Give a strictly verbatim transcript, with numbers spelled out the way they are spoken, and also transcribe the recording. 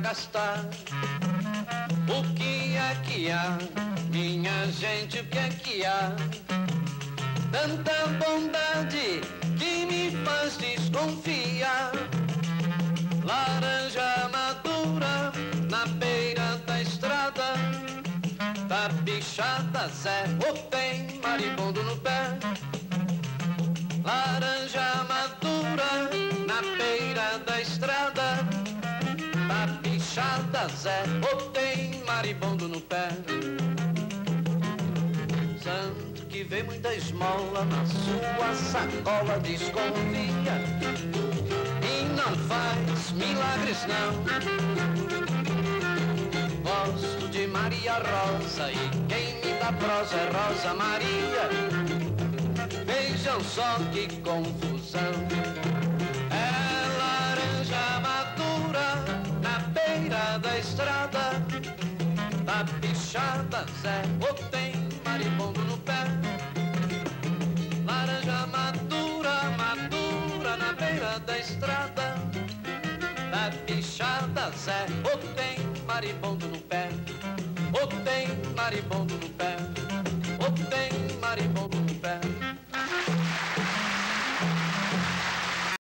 gastar. O que é que há, minha gente, o que é que há? Tanta bondade que me faz desconfiar. Laranja madura na beira da estrada, tá bichada, Zé, ou tem maribondo no pé. Laranja madura na beira da estrada, tá bichada, Zé, ou tem maribondo no pé. Santo que vê muita esmola na sua sacola, desconfia e não faz milagres não. Gosto de Maria Rosa e quem me dá prosa é Rosa Maria. Vejam só que confusão. É laranja madura na beira da estrada, tá bichada, Zé, ou tem maribondo no pé. Laranja madura, madura na beira da estrada, tá bichada, Zé, ou tem maribondo no pé. Ou tem maribondo no pé. Ou tem maribondo no pé.